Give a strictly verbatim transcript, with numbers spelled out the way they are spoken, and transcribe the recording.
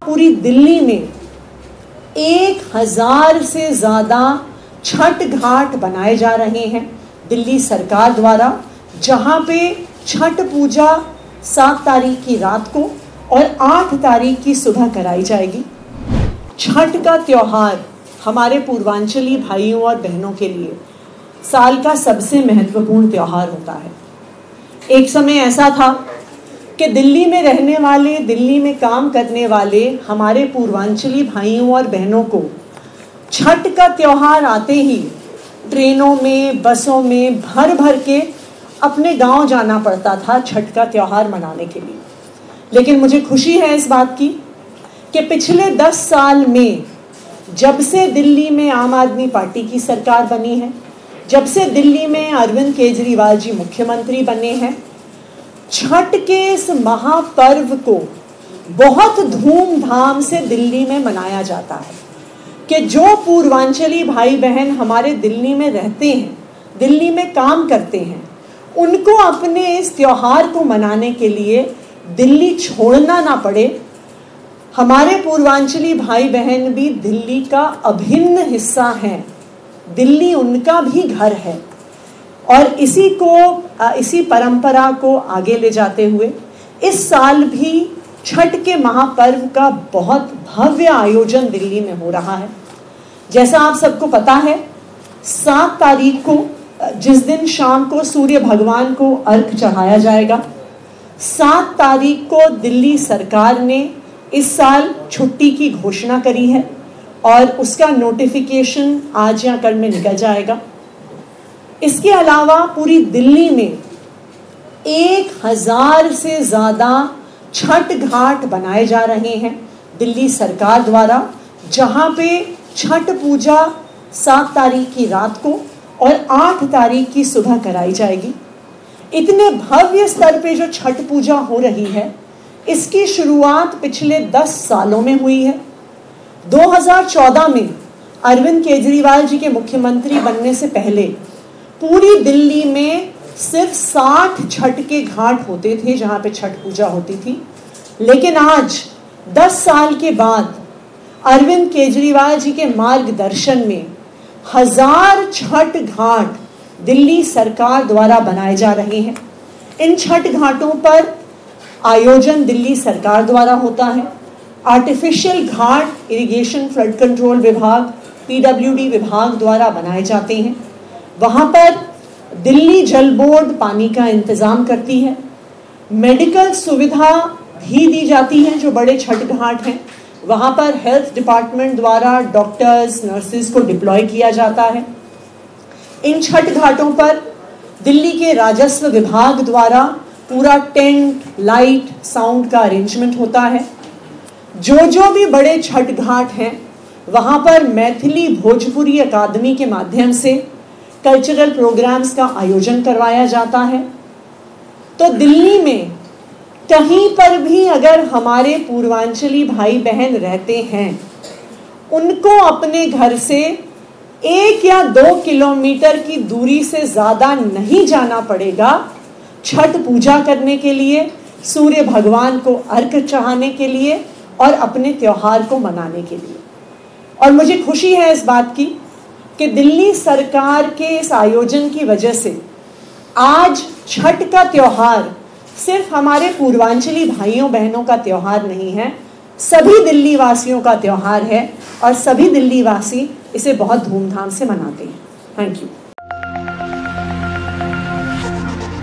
पूरी दिल्ली में एक हजार से ज़्यादा छठ घाट बनाए जा रहे हैं दिल्ली सरकार द्वारा, जहां पे छठ पूजा सात तारीख की रात को और आठ तारीख की सुबह कराई जाएगी। छठ का त्यौहार हमारे पूर्वांचली भाइयों और बहनों के लिए साल का सबसे महत्वपूर्ण त्यौहार होता है। एक समय ऐसा था कि दिल्ली में रहने वाले, दिल्ली में काम करने वाले हमारे पूर्वांचली भाइयों और बहनों को छठ का त्यौहार आते ही ट्रेनों में, बसों में भर भर के अपने गांव जाना पड़ता था छठ का त्यौहार मनाने के लिए। लेकिन मुझे खुशी है इस बात की कि पिछले दस साल में, जब से दिल्ली में आम आदमी पार्टी की सरकार बनी है, जब से दिल्ली में अरविंद केजरीवाल जी मुख्यमंत्री बने हैं, छठ के इस महापर्व को बहुत धूमधाम से दिल्ली में मनाया जाता है कि जो पूर्वांचली भाई बहन हमारे दिल्ली में रहते हैं, दिल्ली में काम करते हैं, उनको अपने इस त्योहार को मनाने के लिए दिल्ली छोड़ना ना पड़े। हमारे पूर्वांचली भाई बहन भी दिल्ली का अभिन्न हिस्सा हैं, दिल्ली उनका भी घर है। और इसी को, इसी परंपरा को आगे ले जाते हुए इस साल भी छठ के महापर्व का बहुत भव्य आयोजन दिल्ली में हो रहा है। जैसा आप सबको पता है, सात तारीख को, जिस दिन शाम को सूर्य भगवान को अर्घ चढ़ाया जाएगा, सात तारीख को दिल्ली सरकार ने इस साल छुट्टी की घोषणा करी है और उसका नोटिफिकेशन आज या कल में निकल जाएगा। इसके अलावा पूरी दिल्ली में एक हजार से ज़्यादा छठ घाट बनाए जा रहे हैं दिल्ली सरकार द्वारा, जहां पे छठ पूजा सात तारीख की रात को और आठ तारीख की सुबह कराई जाएगी। इतने भव्य स्तर पे जो छठ पूजा हो रही है, इसकी शुरुआत पिछले दस सालों में हुई है। दो हज़ार चौदह में अरविंद केजरीवाल जी के मुख्यमंत्री बनने से पहले पूरी दिल्ली में सिर्फ साठ छठ के घाट होते थे जहां पे छठ पूजा होती थी। लेकिन आज दस साल के बाद अरविंद केजरीवाल जी के मार्गदर्शन में हजार छठ घाट दिल्ली सरकार द्वारा बनाए जा रहे हैं। इन छठ घाटों पर आयोजन दिल्ली सरकार द्वारा होता है। आर्टिफिशियल घाट इरिगेशन फ्लड कंट्रोल विभाग, पीडब्ल्यूडी विभाग द्वारा बनाए जाते हैं। वहाँ पर दिल्ली जल बोर्ड पानी का इंतज़ाम करती है। मेडिकल सुविधा भी दी जाती है। जो बड़े छठ घाट हैं वहाँ पर हेल्थ डिपार्टमेंट द्वारा डॉक्टर्स, नर्सिस को डिप्लॉय किया जाता है। इन छठ घाटों पर दिल्ली के राजस्व विभाग द्वारा पूरा टेंट, लाइट, साउंड का अरेंजमेंट होता है। जो जो भी बड़े छठ घाट हैं वहाँ पर मैथिली भोजपुरी अकादमी के माध्यम से कल्चरल प्रोग्राम्स का आयोजन करवाया जाता है। तो दिल्ली में कहीं पर भी अगर हमारे पूर्वांचली भाई बहन रहते हैं, उनको अपने घर से एक या दो किलोमीटर की दूरी से ज़्यादा नहीं जाना पड़ेगा छठ पूजा करने के लिए, सूर्य भगवान को अर्घ चढ़ाने के लिए और अपने त्योहार को मनाने के लिए। और मुझे खुशी है इस बात की कि दिल्ली सरकार के इस आयोजन की वजह से आज छठ का त्योहार सिर्फ हमारे पूर्वांचली भाइयों बहनों का त्योहार नहीं है, सभी दिल्ली वासियों का त्योहार है और सभी दिल्ली वासी इसे बहुत धूमधाम से मनाते हैं। Thank you.